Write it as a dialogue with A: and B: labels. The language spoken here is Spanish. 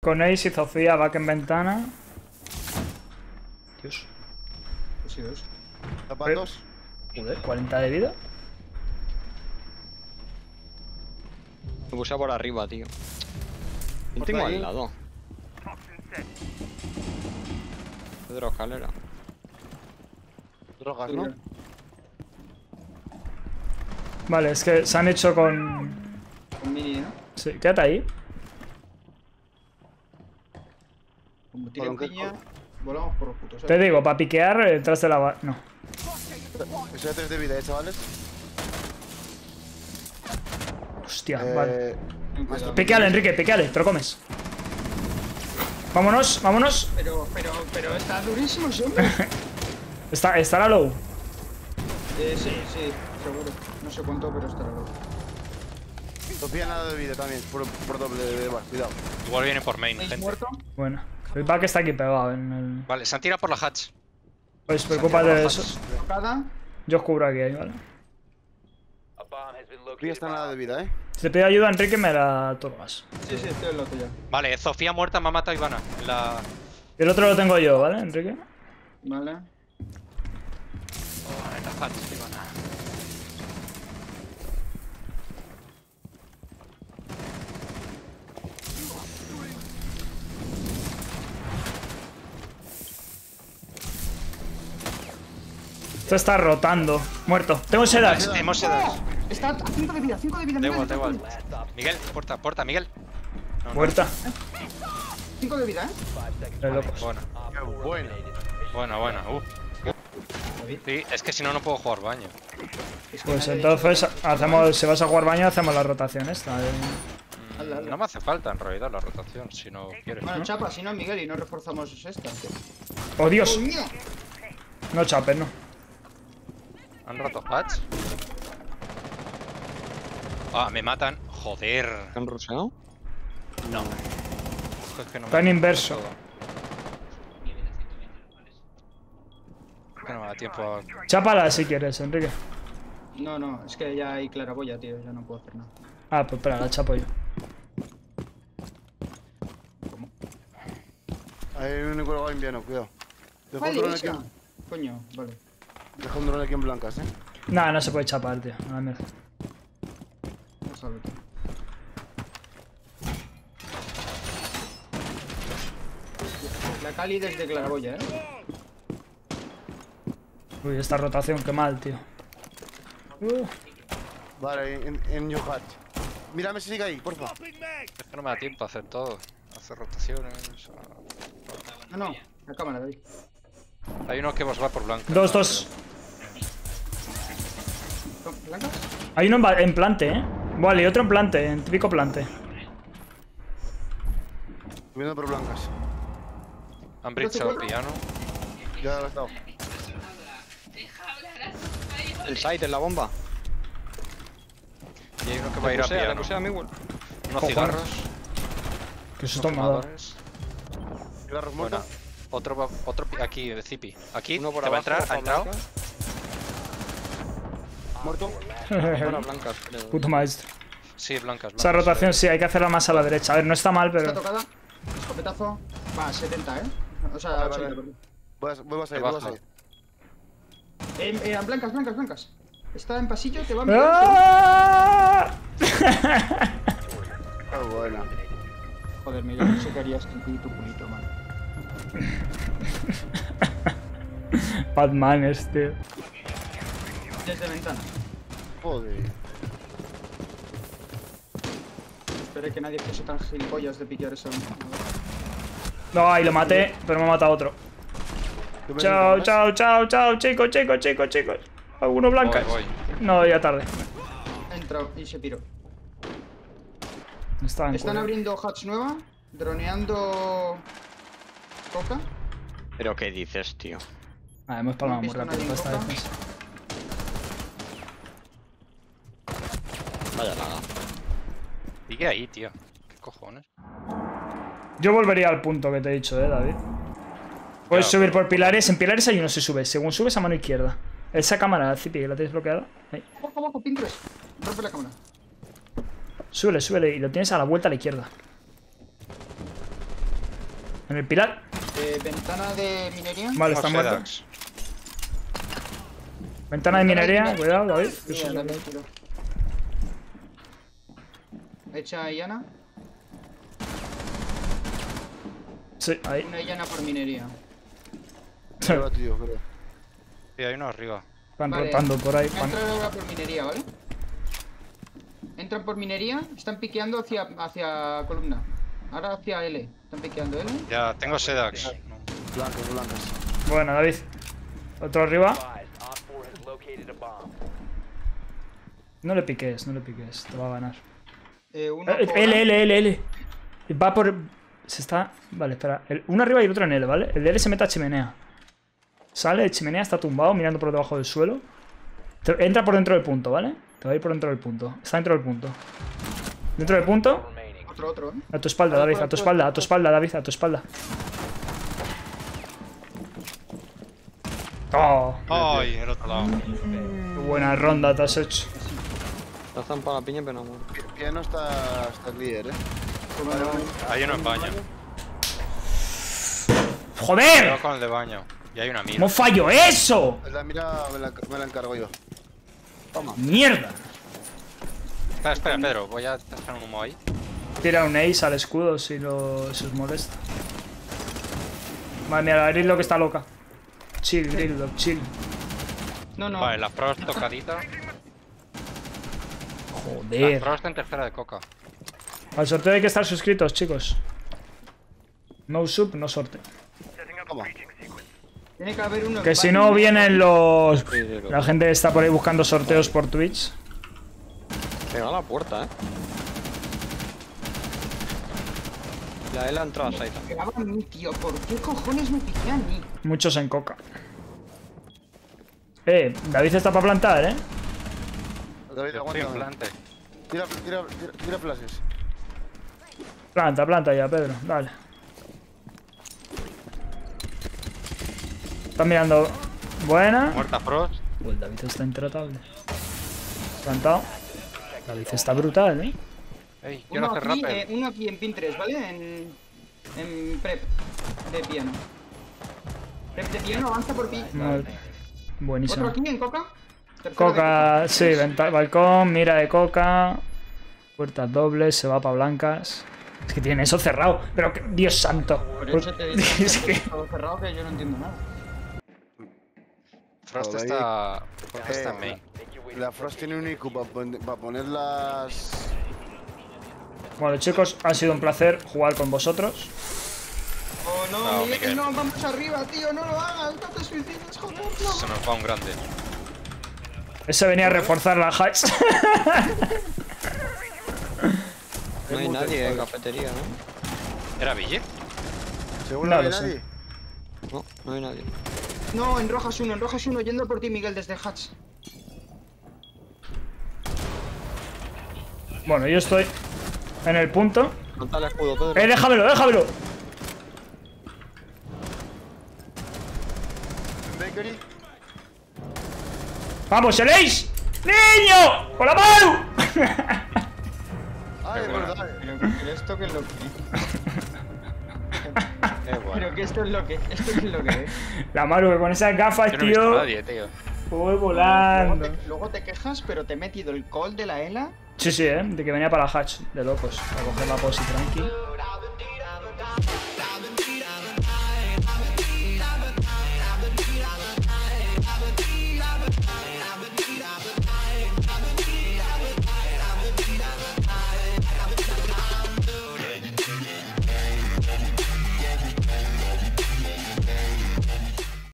A: Con Ace y Zofía, back en ventana. Dios.
B: Sí, dos.
C: Zapatos.
A: Joder, 40 de vida.
D: Me puse por arriba, tío. ¿Quién tengo al lado? Pedro Escalera.
C: Drogas, ¿no?
A: Vale, es que se han hecho con...
B: Con mini, ¿no?
A: Sí, quédate ahí.
B: Como tiren piña, volamos por los putos.
A: Te digo, para piquear detrás de la... No.
C: Estoy a 3 de vida, chavales.
A: Hostia, vale.
C: Más
A: Piqueale, Enrique, piqueale, te lo comes. Vámonos, vámonos.
B: Pero está durísimo ese hombre.
A: Estará low.
B: Sí, seguro. No sé cuánto, pero estará low.
C: Sofía nada de vida también, por doble de bar, cuidado.
E: Igual viene por main,
B: ¿Estáis
E: gente.
B: muerto?
A: Bueno, el back está aquí pegado en el...
E: Vale, se han tirado por la hatch.
A: Pues preocúpate de eso.
B: Tocada.
A: Yo os cubro aquí, ¿vale?
C: Sofía está nada de vida,
A: Si te pido ayuda, Enrique, me la otorgas.
B: Sí, estoy en lo tuyo.
E: Vale, Sofía muerta me ha matado Ivana.
A: Y el otro lo tengo yo, ¿vale, Enrique?
B: Vale.
E: En la hatch, Ivana.
A: Esto está rotando. Muerto. Tengo sedas.
E: Hemos sedas.
B: Está a 5 de vida, 5 de vida.
E: Da igual, da igual. Miguel, puerta, Miguel. No,
A: Muerta.
B: 5 de vida,
A: De locos.
E: Bueno,
C: Qué bueno.
E: bueno. Sí, es que si no, no puedo jugar baño.
A: Pues entonces hacemos, si vas a jugar baño, hacemos la rotación esta.
B: Hazla.
E: No me hace falta en realidad la rotación, si no quieres.
B: Bueno, chapa, si no, Miguel, y no reforzamos esta.
A: ¡Oh, Dios!
B: ¡Coño!
A: No chapes, no.
E: ¿Han roto hatch? Ah, me matan. Joder.
D: ¿Te han rusheado?
E: No. Es que no
A: Está en
E: me...
A: inverso.
E: todo. Es que no me da tiempo a...
A: Chápala si quieres, Enrique.
B: No, es que ya hay claraboya, tío. Ya no puedo hacer nada.
A: Ah, pues espera, la chapo yo.
C: Hay un cuervo invierno, cuidado. Deja un
B: Vale,
C: dron aquí,
B: esa. Coño, vale.
C: deja un dron aquí en blancas,
A: Nada, no se puede chapar, tío. A la mierda.
B: Déjalo, tío. La Cali desde claraboya,
A: Uy, esta rotación, qué mal, tío.
C: Vale, en New Hatch. Mírame si sigue ahí, porfa.
E: Es que no me da tiempo a hacer todo. Hacer rotaciones...
B: No, la cámara, David.
E: Hay uno que os va por blanca.
A: Dos.
B: ¿Blancas?
A: Hay uno en plante, Vale, y otro en plante, en típico plante.
C: Viendo por blancas.
E: Han bridgeado el piano.
C: Ya lo he estado.
D: El site en la bomba.
E: Y hay uno que va a ir a piano.
D: Pusea, Miguel.
E: Unos
A: Cojones.
E: cigarros.
A: Que eso está mal.
E: Fumadores.
C: Cigarros
E: Bueno,
C: muertos.
E: otro aquí, de Zipi. Aquí,
D: Uno por
E: te va a
D: abajo,
E: entrar, ha entrado.
D: blancas.
C: Muerto.
D: Bueno, blancas, creo.
A: Puto maestro.
E: Sí, blancas.
A: Esa rotación sí, hay que hacerla más a la derecha. A ver, no está mal,
B: Está
A: pero...
B: tocada. Escopetazo. Va, 70, O sea,
C: Vale,
B: 80,
C: vale.
B: perdón.
C: Voy a salir,
E: Te
C: voy a
E: baja.
C: salir.
B: Blancas. Está en pasillo, te va a mirar.
A: ¡Ah!
C: Qué buena.
B: Joder, Miguel, no sé qué harías sin tu culito, man.
A: Batman este.
B: Desde ventana.
C: Joder.
B: Esperé que nadie fuese tan gilipollas de piquear esa ventana.
A: No, ahí lo maté, pero me ha matado otro.
C: ¿Tú me
A: Chao,
C: dices,
A: chao, chicos. Alguno blancas.
E: Voy.
A: No, ya tarde.
B: Ha entrado y se piró.
A: Estaba en
B: Están
A: culo.
B: abriendo hatch nueva, droneando coca.
D: ¿Pero qué dices, tío?
A: Ah, hemos palmado
B: ¿No
A: muy
B: has visto
A: rápido esta
B: nadie en
A: defensa.
D: Vaya laga.
E: Sigue ahí, tío. ¿Qué cojones?
A: Yo volvería al punto que te he dicho, David. Puedes
E: Claro,
A: subir por pilares. En pilares ahí no se sube. Según subes a mano izquierda. Esa cámara, Zipi, que la tienes bloqueada. Ahí.
B: Abajo, pin 3. Rompe la cámara.
A: Súbele. Y lo tienes a la vuelta a la izquierda. En el pilar.
B: Ventana de minería.
A: Vale, está
E: Tengo
A: muerto.
E: Sedax.
A: Ventana de minería, cuidado, David.
B: Mira, también tiro. Hecha llana.
A: Sí, ahí.
B: Una llana por minería.
C: Arriba, tío, creo.
E: Sí, hay uno arriba.
A: Van
B: Vale.
A: rotando por ahí.
B: Voy a entrar ahora por minería, ¿vale? Entran por minería, están piqueando hacia columna. Ahora hacia L. Están piqueando L.
E: Ya, tengo Sedax. No.
C: Blancas, blancas.
A: Bueno, David. Otro arriba. No le piques, no le piques. Te va a ganar.
B: Uno por-
A: L. Va por... Se está... Vale, espera. Uno arriba y el otro en L, ¿vale? El de L se mete a chimenea. Sale de chimenea, está tumbado, mirando por debajo del suelo. Entra por dentro del punto, ¿vale? Te va a ir por dentro del punto. Está dentro del punto. Dentro del punto.
B: Otro.
A: A tu espalda, David. A tu espalda, David. A tu espalda. Oh,
E: ¡Ay! El otro lado.
A: qué buena ronda te has hecho.
D: La zampa la piña, pero no muere.
C: Piano está el líder,
E: Hay uno en baño.
A: ¡Joder!
E: Cuidado con el de baño. Y hay una mira.
A: ¿Cómo fallo eso?
C: La mira me la encargo yo.
A: ¡Mierda!
E: Espera, Pedro. Voy a hacer un humo ahí.
A: Tira un ace al escudo si os molesta. Vale, mira, la Gridlock que está loca. Chill, Gridlock, chill.
B: No.
E: Vale, la Frost tocadita. La
A: Joder.
E: Frost en tercera de coca.
A: Al sorteo hay que estar suscritos, chicos. No sub, no sorteo.
C: Toma.
B: Tiene que haber uno. en
A: Que si
B: baño.
A: no vienen los...
D: Sí,
A: La gente está por ahí buscando sorteos por Twitch.
D: Pega a la puerta, La L ha entrado a Side.
B: Pegaba a mí, tío. ¿Por qué cojones me piqué a mí?
A: Muchos en coca. David está para plantar,
C: David,
E: Yo estoy en
C: aguanta.
E: plante.
C: Tira flashes.
A: Planta ya, Pedro. Dale. Está mirando. Buena.
E: Muerta Frost.
A: El David está intratable. Plantado. David está brutal,
E: Ey, quiero hacer rappel.
B: Uno aquí en pin 3, ¿vale? En prep de piano. Prep de piano, avanza por pi.
A: Vale.
B: Otro
A: Buenísimo.
B: aquí en coca. Tercero de
A: Coca, sí, balcón, mira de coca. Puertas dobles, se va para blancas. Es que tiene eso cerrado. Pero, Dios santo.
B: Por eso te digo
A: Es que...
B: todo cerrado que yo no entiendo nada.
E: Frost
C: Joder.
E: está... Frost está en main.
C: La Frost tiene un IQ para poner las...
A: Bueno, chicos, ha sido un placer jugar con vosotros.
B: Oh no,
E: No,
B: Miguel,
E: Miguel.
B: no, vamos arriba, tío, no lo hagas, no te suicides, joder, no.
E: Se nos va un grande.
A: Ese venía a reforzar la hatch.
D: No hay nadie en cafetería, ¿no?
E: ¿Era Ville?
C: ¿Seguro
A: No
C: no hay
A: lo sé.
C: nadie?
D: No, no hay nadie.
B: No, en rojas uno, yendo por ti, Miguel, desde el hatch.
A: Bueno, yo estoy en el punto.
D: Planta el escudo, Pedro.
A: Déjamelo.
C: Bakery.
A: ¡Vamos, el ace! ¡Niño! ¡Con la mano!
C: Ah, es
E: bueno.
C: verdad.
B: Pero esto que es lo que...
E: Bueno.
B: Pero que esto es lo que... Esto que es lo que es.
A: La Maru que con esas gafas,
E: Yo no he visto a
A: tío.
E: nadie, tío.
A: Fue volando.
B: Luego te quejas, pero te he metido el call de la ELA.
A: Sí, de que venía para la hatch, de locos. A coger la posi tranqui.